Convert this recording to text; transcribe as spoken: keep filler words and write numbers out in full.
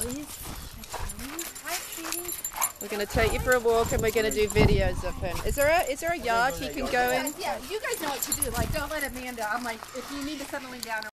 Achilles. Achilles. Hi, sweetie. We're going to take you for a walk and we're going to do videos of him. Is there a, is there a yard he can go in? Yeah, you guys know what to do. Like, don't let Amanda. I'm like, if you need to settle him down.